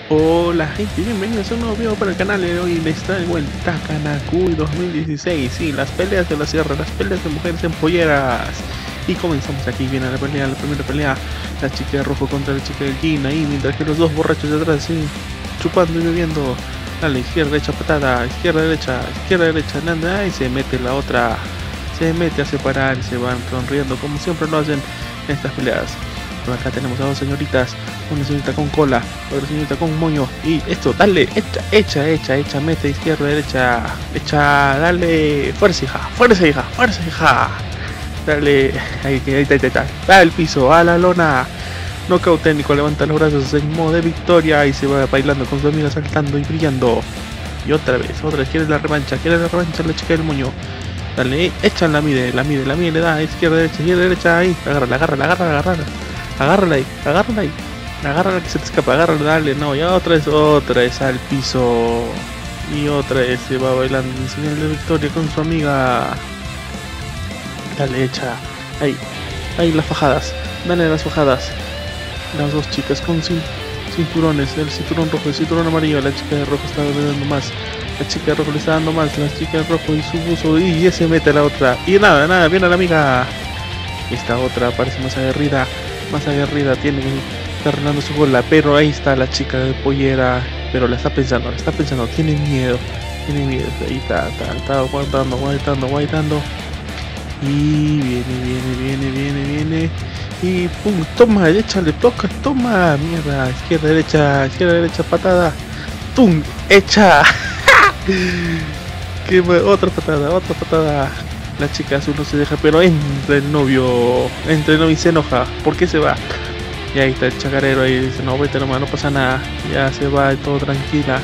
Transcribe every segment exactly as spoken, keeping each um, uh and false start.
Hola gente, bienvenidos a un nuevo video para el canal. De hoy les traigo el Takanakui dos mil dieciséis. Sí, las peleas de la sierra, las peleas de mujeres en polleras. Y comenzamos aquí, viene la pelea, la primera pelea. La chica de rojo contra la chica de jean ahí, mientras que los dos borrachos de atrás, sí, chupando y bebiendo. Dale, izquierda, derecha, patada, izquierda, derecha, izquierda, derecha, nada, y se mete la otra. Se mete a separar y se van sonriendo como siempre lo hacen en estas peleas. Por acá tenemos a dos señoritas, una señorita con cola, otra señorita con moño. Y esto, dale, echa, echa, echa, echa, mete izquierda, derecha, echa, dale, fuerza hija, fuerza hija, fuerza hija. Dale, ahí, ahí, ahí, ahí, ahí, va al piso, a la lona. Knockout técnico, levanta los brazos en modo de victoria y se va bailando con su amiga, saltando y brillando. Y otra vez, otra vez, quiere la revancha, quiere la revancha la chica del moño. Dale, echa, la mide, la mide, la mide, le da, izquierda, derecha, izquierda, derecha, ahí, agárrala, agárrala, agárrala, agárrala. Agárrala ahí, agárrala ahí, agárrala que se te escapa, agárrala, dale, no, ya otra vez, otra vez al piso. Y otra vez se va bailando en señal de victoria con su amiga. Dale, echa, ahí, ahí las fajadas, dale las fajadas. Las dos chicas con cin cinturones, el cinturón rojo, el cinturón amarillo, la chica de rojo está dando más. La chica de rojo le está dando más, la chica de rojo y su buzo, y ya se mete la otra. Y nada, nada, viene la amiga. Esta otra parece más aguerrida, más aguerrida, tiene que estar ganando su bola, pero ahí está la chica de pollera, pero la está pensando, la está pensando, tiene miedo, tiene miedo, ahí está, está, está aguantando, aguantando, aguantando. Y viene, viene, viene, viene, viene. Y pum, toma, échale, toca, toma, mierda, izquierda, derecha, izquierda, derecha, patada. Pum, echa. Que otra patada, otra patada. La chica azul no se deja, pero entra el novio, entra el novio y se enoja. ¿Por qué se va? Y ahí está el chacarero ahí, dice, no, vete nomás, no pasa nada. Ya se va, todo tranquila.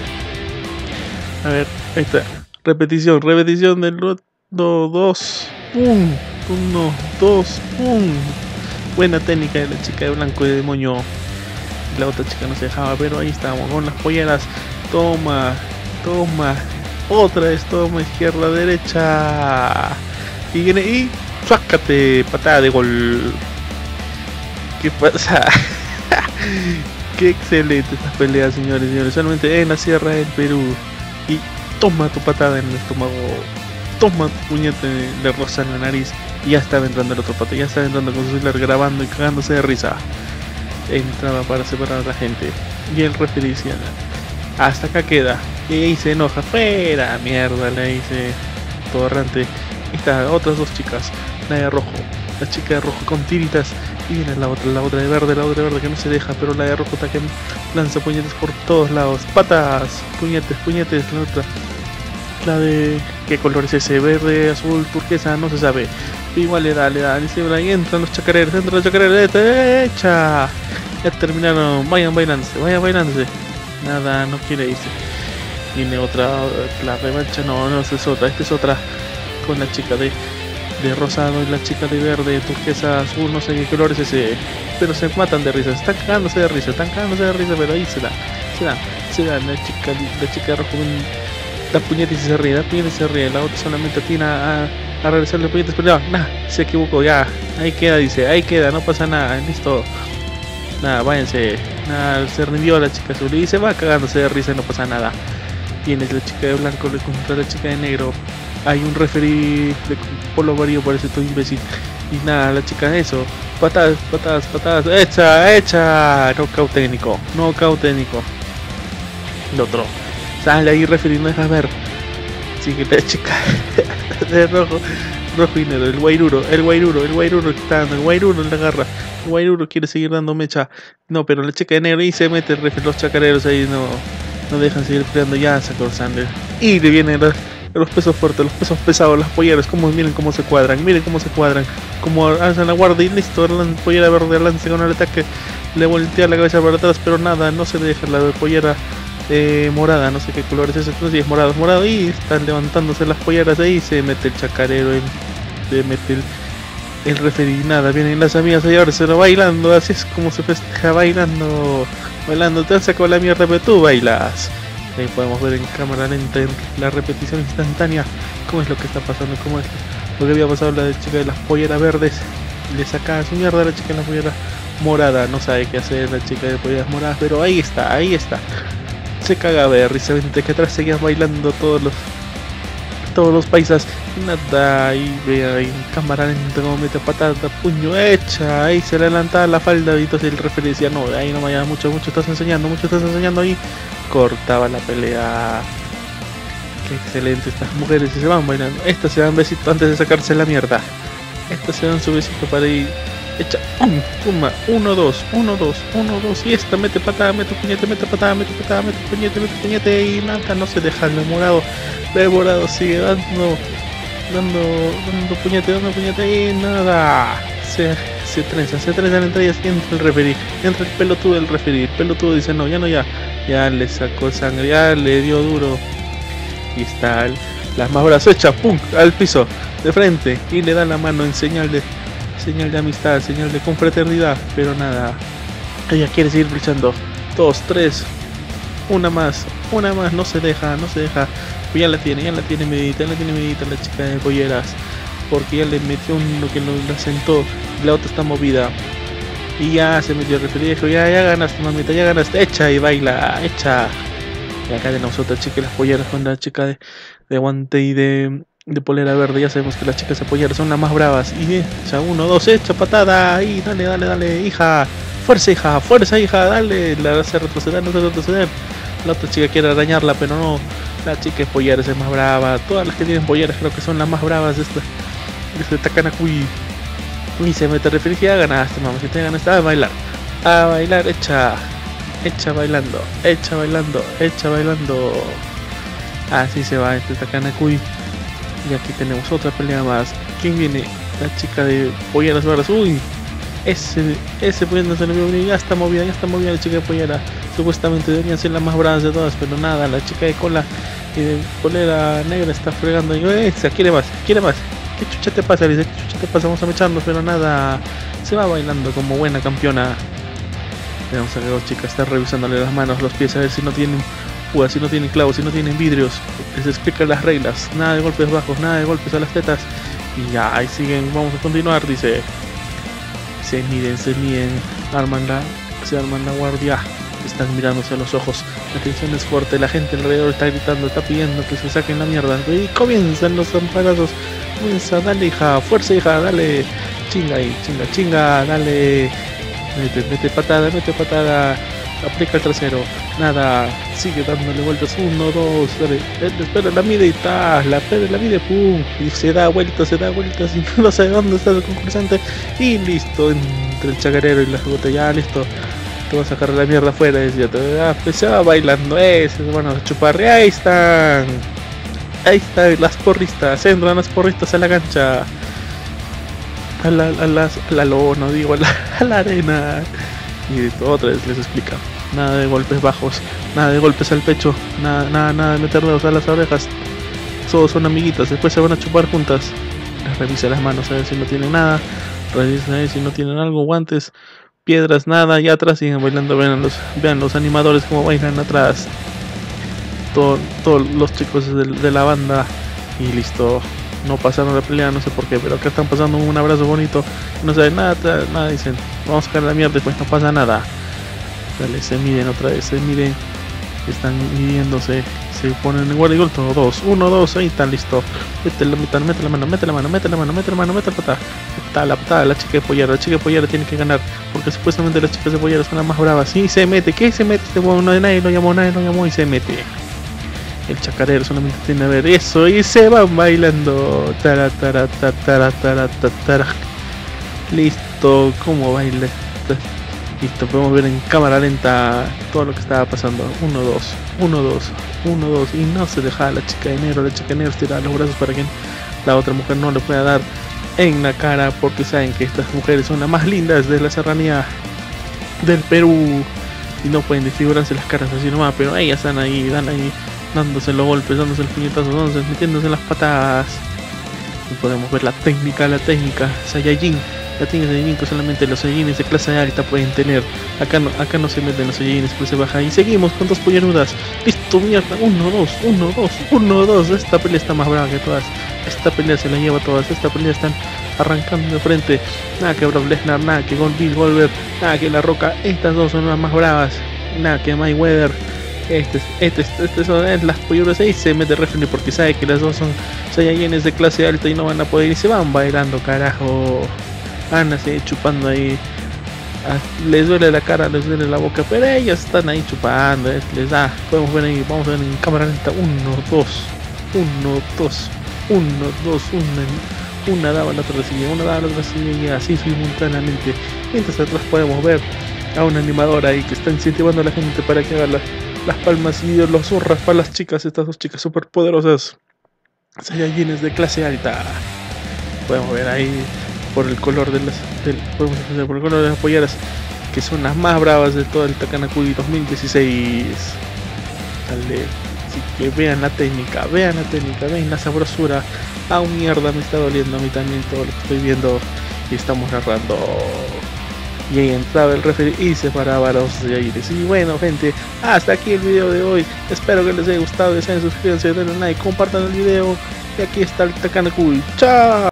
A ver, ahí está. Repetición, repetición del dos. Pum, uno, dos, pum. Buena técnica de la chica de blanco y de moño. La otra chica no se dejaba, pero ahí estamos con las polleras. Toma, toma. Otra vez, toma, izquierda, derecha. Y viene y ¡sácate! Patada de gol. ¿Qué pasa? Qué excelente estas peleas, señores y señores. Solamente en la sierra del Perú. Y toma tu patada en el estómago. Toma tu puñete de rosa en la nariz. Y ya estaba entrando el otro pato. Ya estaba entrando con su celular grabando y cagándose de risa. Entraba para separar a la gente. Y el referee decía, hasta acá queda. Y ahí se enoja. Fuera, mierda, le dice todo errante. Y está, otras dos chicas. La de rojo. La chica de rojo con tiritas. Y viene la otra, la otra de verde, la otra de verde que no se deja. Pero la de rojo está que lanza puñetes por todos lados. Patas, puñetes, puñetes. La otra. La de... ¿qué color es ese? Verde, azul, turquesa, no se sabe. Igual le da, le da, le da, y entran los chacareros, entran los chacareros, derecha. Ya terminaron, vayan bailándose, vayan bailándose. Nada, no quiere irse. Viene otra, la revancha, no, no, esta es otra, esta es otra. Con la chica de, de rosado y la chica de verde, turquesa, azul, no sé qué color es ese. Pero se matan de risa, están cagándose de risa, están cagándose de risa, pero ahí se da, se da, se da, la chica, la chica de rojo. La puñeta y se ríe, la puñeta y se ríe, la otra solamente atina a, a regresarle puñetas, pero no, nah, se equivocó, ya, ahí queda, dice, ahí queda, no pasa nada, listo, nada, váyanse, nada, se rindió la chica azul y se va cagándose de risa, no pasa nada. Viene la chica de blanco contra la chica de negro, hay un referee de polo amarillo, parece todo imbécil, y nada, la chica de eso, patadas, patadas, patadas, hecha, hecha, knockout técnico, knockout técnico, el otro. Sale ahí, referee, no dejas ver. Sigue la chica de rojo, rojo y negro, el guairuro, el guairuro, el guairuro que está dando, el guairuro le agarra, el guairuro quiere seguir dando mecha. No, pero la chica de negro y se mete el referee, los chacareros ahí no, no dejan seguir peleando, ya sacó Sander. Y le vienen los, los pesos fuertes, los pesos pesados, las polleras, como miren cómo se cuadran, miren cómo se cuadran, como alzan la guardia y listo, la pollera verde lanza con el ataque, le voltea la cabeza para atrás, pero nada, no se deja la pollera. Eh, morada, no sé qué color es ese, no sé si es morado, es morado, y están levantándose las polleras ahí, se mete el chacarero, el, se mete el, el referee, nada, vienen las amigas a llevárselo bailando, así es como se festeja, bailando, bailando, te han sacado la mierda, pero tú bailas. Ahí podemos ver en cámara lenta, en la repetición instantánea, cómo es lo que está pasando, cómo es lo que había pasado la chica de las polleras verdes, le sacaba su mierda a la chica de las polleras morada, no sabe qué hacer la chica de polleras moradas, pero ahí está, ahí está. Se caga de risa, vente que atrás seguían bailando todos los todos los paisas. Nada, ahí ve ahí en cámara lenta como mete patata, puño hecha, ahí se le levantaba la falda y entonces el referee decía, no, ahí no vaya mucho, mucho estás enseñando, mucho estás enseñando ahí. Cortaba la pelea. Qué excelente, estas mujeres y se van bailando. Estas se dan besito antes de sacarse la mierda. Estas se dan su besito para ir. Echa, um, toma, uno, dos, uno, dos, uno, dos, y esta mete patada, mete puñete, mete patada, mete patada, mete puñete, mete puñete, y nada, no se deja el morado, el morado sigue dando, dando, dando puñete, dando puñete, y nada, se, se trenza, se trenza entre ellas, y entra el referee, entra el pelotudo del referee, el pelotudo dice, no, ya no, ya, ya le sacó sangre, ya le dio duro, y está el, las más bravas, echa, pum, al piso, de frente, y le da la mano en señal de señal de amistad, señal de confraternidad, pero nada, ella quiere seguir luchando. Dos, tres, una más, una más, no se deja, no se deja, pues ya la tiene, ya la tiene medita, ya la tiene medita la chica de polleras, porque ya le metió uno que lo la sentó, y la otra está movida, y ya se metió el referee, dijo, ya, ya ganaste mamita, ya ganaste, echa y baila, echa. Y acá tenemos otra chica de las polleras con la chica de, de guante y de de polera verde, ya sabemos que las chicas de polleras son las más bravas. Y echa uno, dos, echa patada, y dale, dale, dale, hija, fuerza hija, fuerza hija, dale, la hace retroceder, no hace retroceder. La otra chica quiere arañarla, pero no, la chica de polleras es más brava, todas las que tienen polleras creo que son las más bravas de esta, de este Takanakui. Y se mete a referir, ya ganaste, mamá, si te ganaste, a bailar, a bailar, echa, echa bailando, echa bailando, echa bailando. Así se va este Takanakui. Y aquí tenemos otra pelea más. ¿Quién viene? La chica de polleras verdes. Uy, ese, ese poniéndose en el ya está movida, ya está movida la chica de pollera. Supuestamente deberían ser las más bravas de todas, pero nada, la chica de cola y de polera negra está fregando. Y esa quiere más, quiere más. ¿Qué chucha te pasa? Dice, ¿qué chucha te pasa? Vamos a mecharnos, pero nada, se va bailando como buena campeona. Tenemos a las dos chicas, está revisándole las manos, los pies, a ver si no tienen púas, si no tienen clavos, si no tienen vidrios. Les explica las reglas, nada de golpes bajos, nada de golpes a las tetas. Y ya, ahí siguen, vamos a continuar, dice. Se miden, se miden, arman la, se arman la guardia, están mirándose a los ojos, la tensión es fuerte, la gente alrededor está gritando, está pidiendo que se saquen la mierda. Y comienzan los amparazos, comienza, dale hija, fuerza hija, dale, chinga ahí, chinga, chinga, dale, mete, mete patada, mete patada, aplica el trasero, nada, sigue dándole vueltas, uno, dos, dale, espera la mide y tal, la espera la mide, pum, y se da vueltas, se da vueltas y no sé dónde está el concursante, y listo, entre el chacarero y la botella, listo, te vas a sacar la mierda afuera, y ya te ah, pues se va bailando, ese, bueno, chuparre, ahí están, ahí están las porristas, entran las porristas a la cancha, a la, a las, a la lona, digo, a la, a la arena. Y otra vez les explica, nada de golpes bajos, nada de golpes al pecho, nada, nada, nada de meter dedos a las orejas, todos son amiguitas, después se van a chupar juntas. Les revisa las manos a ver si no tienen nada, revisa a ver si no tienen algo, guantes, piedras, nada, y atrás siguen bailando, vean los, vean los animadores como bailan atrás, todos todo los chicos de, de la banda, y listo. No pasaron la pelea, no sé por qué, pero acá están pasando un abrazo bonito, no saben nada, nada, dicen, vamos a sacar la mierda y pues no pasa nada. Dale, se miden otra vez, se miden, están midiéndose, se ponen en guardia y golpe, dos, uno, dos, ahí está, listo. Mete la, mete, mete la mano, mete la mano, mete la mano, mete la mano, mete la patada, la patada, la patada, la chica de pollera, la chica de pollera tiene que ganar, porque supuestamente las chicas de pollera son las más bravas, y se mete, ¿qué se mete? Este huevo, no, nadie lo llamó, nadie lo llamó y se mete. El chacarero solamente tiene que ver eso y se van bailando. Tara, tara, tara, tara, tara, tara. Listo, como baile. Listo, podemos ver en cámara lenta todo lo que estaba pasando. Uno, dos, uno, dos, uno, dos. Y no se dejaba la chica de negro. La chica de negro estiraba los brazos para que la otra mujer no le pueda dar en la cara, porque saben que estas mujeres son las más lindas de la serranía del Perú y no pueden desfigurarse las caras así nomás, pero ellas están ahí, dan ahí dándose los golpes, dándose el puñetazo, dándose, metiéndose en las patadas. Y podemos ver la técnica, la técnica Saiyajin, la técnica Saiyajin que solamente los Saiyajines de clase alta pueden tener. Acá no, acá no se meten los Saiyajines de clase baja. Y seguimos con dos pollerudas. Listo, mierda, uno, dos, uno, dos, uno, dos. Esta pelea está más brava que todas. Esta pelea se la lleva a todas. Esta pelea están arrancando de frente. Nada que Brock Lesnar, nada que Bill Goldberg, nada que La Roca. Estas dos son las más bravas. Nada que Mayweather. Este, este, este, este son las polluras ahí. Se mete referee porque sabe que las dos son Saiyajines de clase alta y no van a poder y se van bailando, carajo. Van así chupando ahí. Les duele la cara, les duele la boca, pero ellos están ahí chupando, eh, les da. Podemos ver ahí, vamos a ver en cámara lenta. Uno, dos, uno, dos, uno, dos, una, una daba la otra silla, una daba la otra silla y así simultáneamente. Mientras atrás podemos ver a un animador ahí que está incentivando a la gente para que haga la, las palmas y los zurras para las chicas, estas dos chicas super poderosas, Saiyajines de clase alta. Podemos ver ahí por el color de las del, podemos ver por el color de las polleras que son las más bravas de todo el Takanakui dos mil dieciséis. Dale, así que vean la técnica, vean la técnica, vean la sabrosura. Ah, mierda, me está doliendo a mí también todo lo que estoy viendo y estamos narrando. Y ahí entraba el referee y se paraba a los Saiyajines. Y bueno, gente, hasta aquí el video de hoy. Espero que les haya gustado, deseen suscribirse, denle like, compartan el video. Y aquí está el Takanakui. ¡Chao!